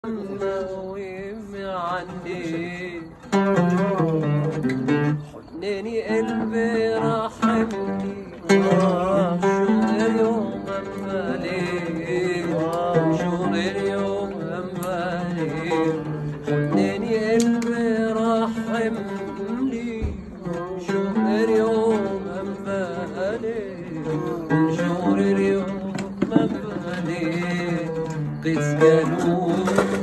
ويم عني حنيني قلبي رحمني شغل اليوم أمالي شغل اليوم أمالي حنيني قلبي رحمني شغل اليوم أمالي شغل اليوم أمالي قيس قالوا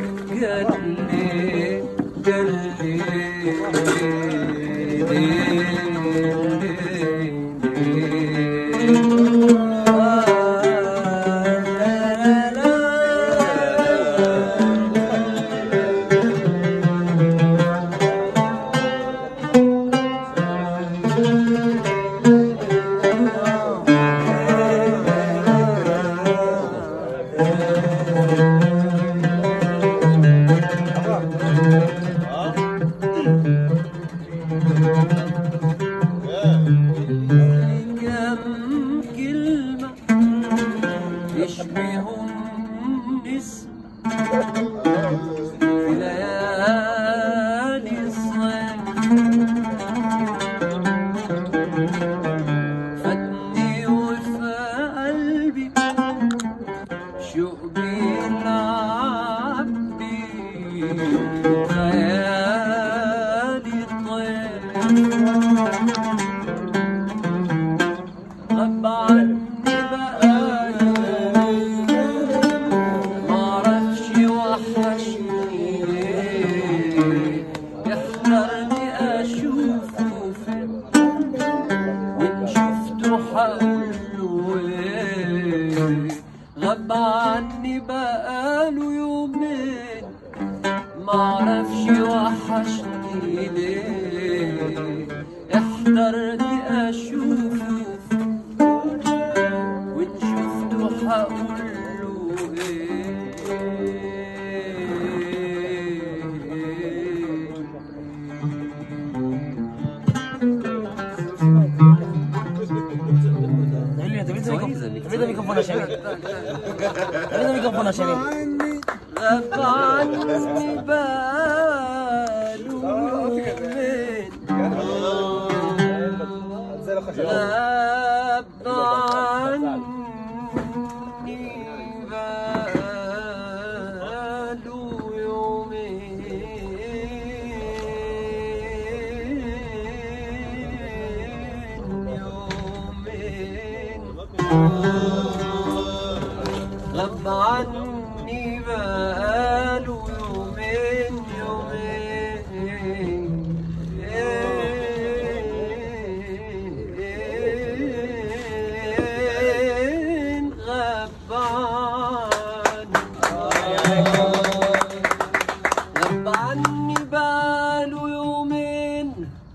كم كلمة يشبه النسم في ليالي الصيف فاتني وفي قلبي شوق بيلعب بي خيالي الطير غاب عني بقالي معرفش وحشني يحضرني أشوفه فين وإن شفته حقوله إيه غاب عني بقاله يومين معرفش وحشني ليه يحضرني أشوفه وإن شفته حقوله إيه غاب عني باله يومين غاب عني باله يومين غاب عني بقاله يومين غاب عني بقاله يومين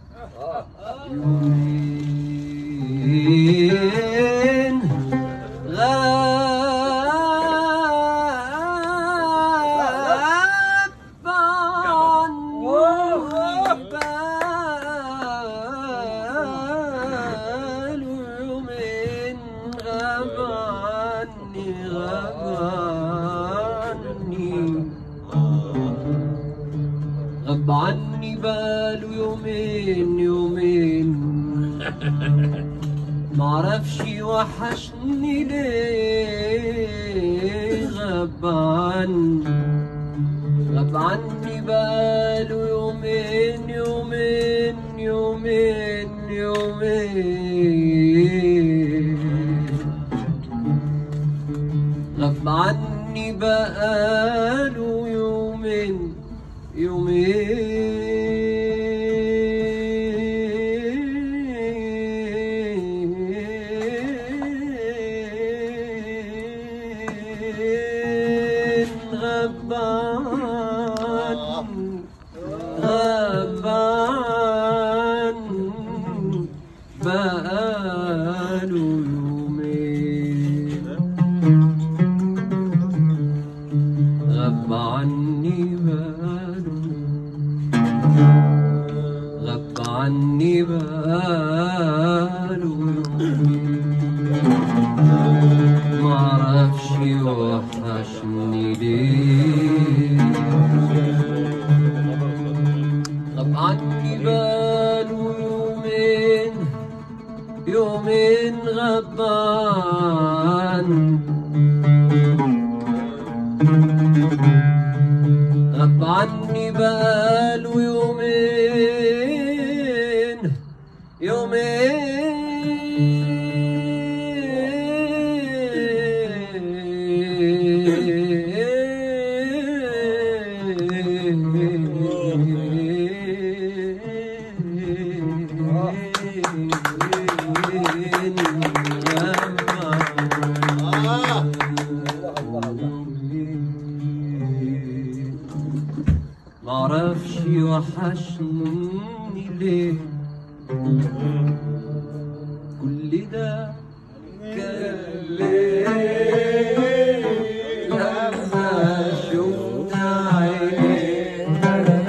غاب عني باله يومين معرفش وحشني ليه غاب عني باله يومين غاب عني بقاله يومين غاب عني بقاله يومين غاب عني باله معرفش وحشني ليه غاب عني بقاله يومين معرفش وحشني ليه كل ده كان ليه لما شفت عينيك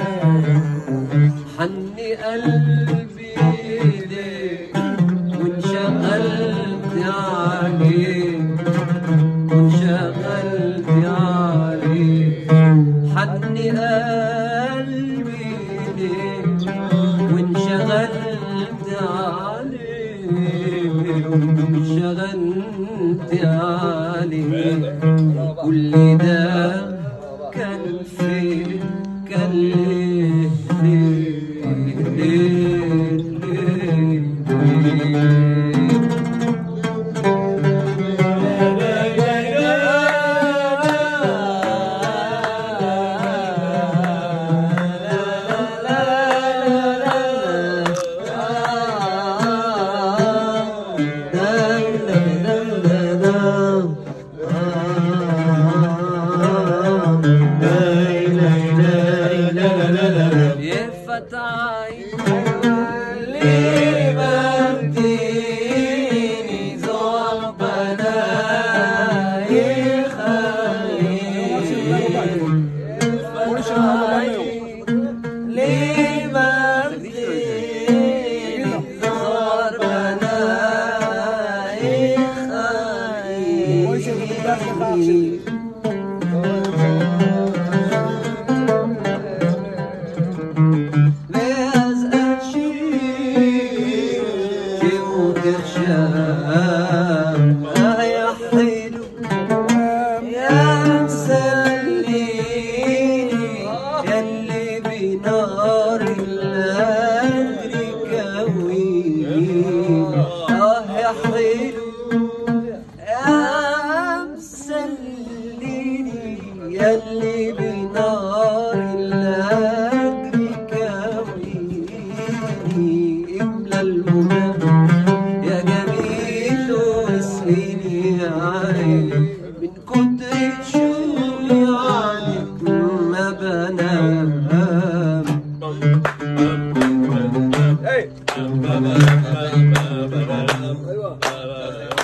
حني قلبي ليك وانشغلت عليك وانشغلت عليك حني قلبي ليك وانشغلت عليك وانشغلت عليك كل ده كان فين كان ليه ليه ليه ليه يلي بنار الأجر كويني املى المنى يا جميل واسقيني عيني من كتر شوقي عليك ما بنام.